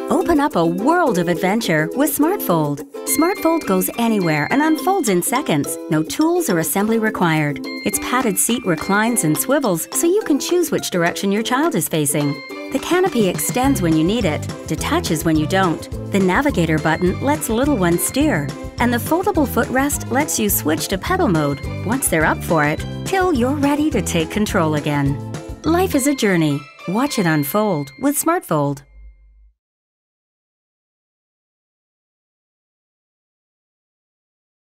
Open up a world of adventure with SmartFold. SmartFold goes anywhere and unfolds in seconds. No tools or assembly required. Its padded seat reclines and swivels so you can choose which direction your child is facing. The canopy extends when you need it, detaches when you don't. The navigator button lets little ones steer. And the foldable footrest lets you switch to pedal mode once they're up for it, till you're ready to take control again. Life is a journey. Watch it unfold with SmartFold.